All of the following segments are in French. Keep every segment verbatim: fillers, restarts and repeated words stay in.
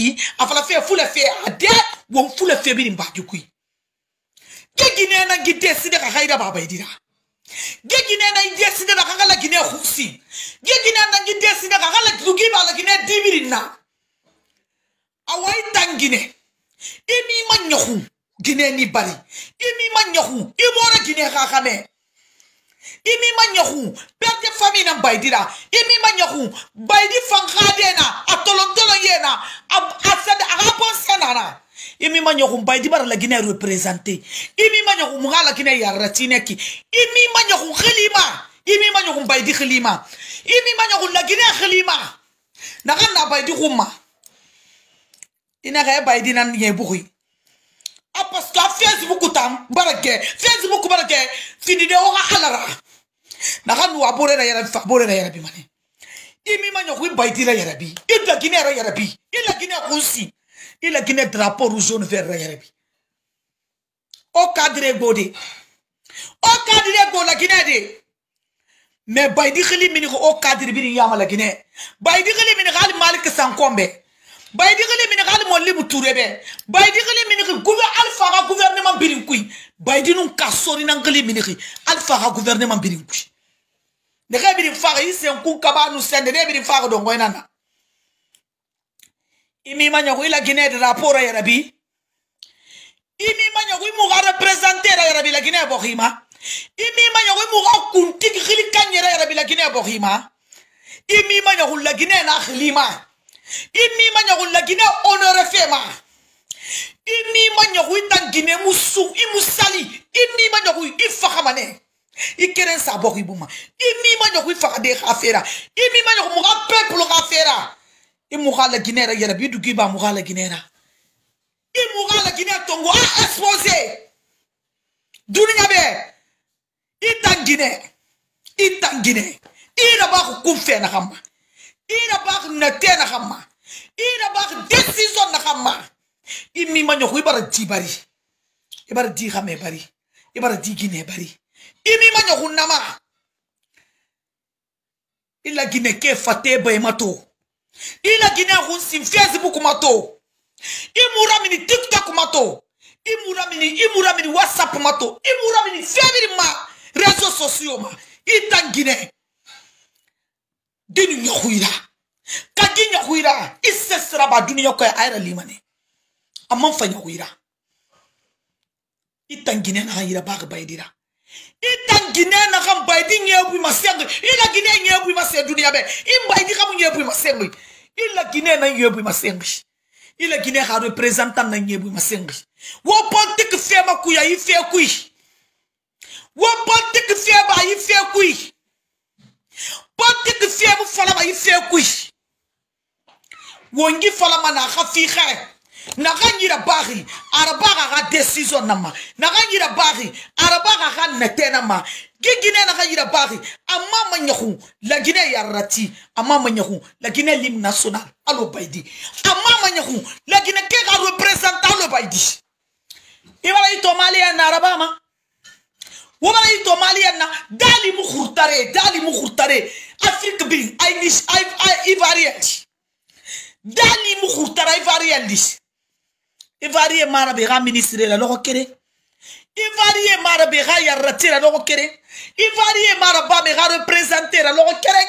afala fe fula fe ade won fula fe bi mba jukui gegine na gide side ka haida baba idira gegine na ide side ka kala gine khusi gegine na gide side ka kala dugi bala gine dibirina awai tangine imi manyohu gine ni bari imi manyohu imora gine ka kame imi manyohu perte famille na baidira imi manyohu baidi fankadena atolontolo yena asade araponsanana imi manyohu baidi bar la Guinée représenter imi manyohu mugala Guinée yaratineki imi manyohu khlima imi manyohu baidi khlima imi manyohu la Guinée khlima nakana baidi khuma ina ga baidi nan yebuhi parce que Facebook tam barake Facebook barake fini de o halara nakanu abore na yarabi abore na yarabi mane imi manyohu baidi la yarabi ila Guinée ra yarabi ila Guinée kunsi ila Guinée drapeau rouge jaune vert ra yarabi o cadre godé o cadre go la Guinée de mais baidi khili mini ko o cadre bi yama la Guinée baidi khili mini gal malik sankombe baidi khili mini gal mo libu tourebe baidi khili mini ko gouvernement alpha ga gouvernement birin kuy baidi nun kasori nan khili mini ki alpha ga gouvernement birin kuy de ga birin fa yi sen ku kabanu sen de birin fa do ngoy nana imi manya ko ila Guinée de rapport ya rabi imi manya ko mu ga représenter ya rabi la Guinée bokhima imi manya ko mu ga kunti khili kanyera ya rabi la Guinée bokhima imi manya ko la Guinée na khlima imi manya ko la Guinée honore fema imi manya ko tan Guinée musu imusali imi manya ko ifahamane ikeren sa bokhibuma imi manya ko ifakade khafera imi manya ko mu ga peuple khafera imugala Guinée ra yara bidu giba mugala Guinée ra imugala Guinée tongo a exposé dunia be itan Guinée itan Guinée ira ba ko kumfe na xamma ira ba ko nete na xamma ira ba ko décision na xamma imi ma ñoxu ibara di bari ibara di xame bari ibara di Guinée bari imi ma ñoxu nama ila Guinée ke faté bay mato ila Guinée hunsi Facebook mato imura mini TikTok mato imura mini imura mini WhatsApp mato imura mini febiri ma réseaux sociaux ma ita Guinée dinu nyahuira kagi nyahuira isesra ba dunia ko ayra limane amman fa nyahuira ita Guinée na hayira ba baydira ita Guinée na kam baydi nyebu maseng ila Guinée nyebu maseng dunia be im baydi kam nyebu maseng ila Guinée na nyebu maseng ila Guinée ha représentant na nyebu maseng wo politique fema kuya ife kui wo politique fema ife kui politique fema fala ba ife kui wongi fala mana khafi kha na ganyira bari arabaga ga décision nama na ganyira bari arabaga ga netena ma Guinée na ganyira bari amma manyahu la Guinée yarati amma manyahu la Guinée lim national alo baidi amma manyahu la Guinée ke ga représentant lo baidi ibara ito malia na arabama wala ito malia na dali mu khurtare dali mu khurtare Afrique bi Irish Ivarian dali mu khurtare Ivarian dis Ivarie marabe ga ministre la loko kere Ivarie marabe ga yarati la loko kere Ivarie maraba be ga représenter la loko kere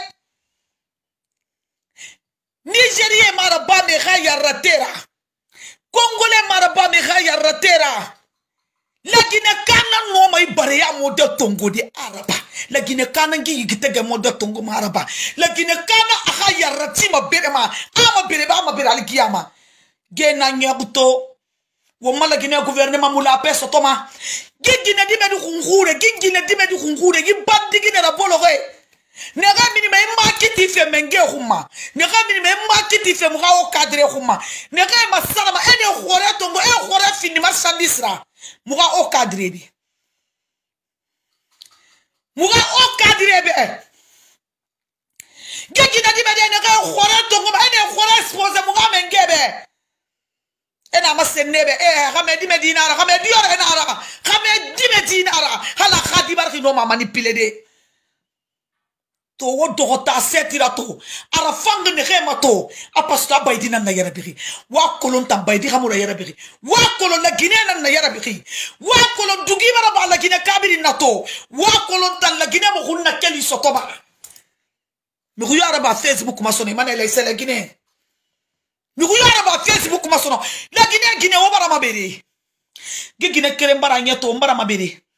Nigeria maraba be ga yaratera Congolais maraba be ga yaratera La Guinée kana no mai bareya mo de tongo de araba la Guinée kana ngi gitege mo de tongo maraba la Guinée kana aga yarati ma berema ama bereba ma berali kiyama gena nyabuto wo mala Guinée gouvernement mula peso toma gigine di medu khungure gigine di medu khungure gi bandi gine la bologe ne ga mini me makiti fe menge khuma ne ga mini me makiti fe mo ga o cadre khuma ne ga ma salama ene khore tongo e khore fini marchandisra mo ga o cadre bi mo ga o cadre bi gigine di medu ne ga khore tongo ene khore expose mo ga mengebe ena masenebe eh xamedi medina ara xamedi yor ena ara xamedi medina ara hala khadi barki no ma manipuler de to wo dogota setira to ara fang ne khema to apasta baydina na yarabiri wa kolon tam baydi khamura yarabiri wa kolon la ginena na yarabiri wa kolon dugi bara ba la gine kabiri na to wa kolon tan la gine mo khunna keli sotoba mi ku yara ba Facebook masono mane la isela gine mi ku yara ba Facebook masono la gine gine wo bara mabere ge gine kere mbara nyato mbara mabere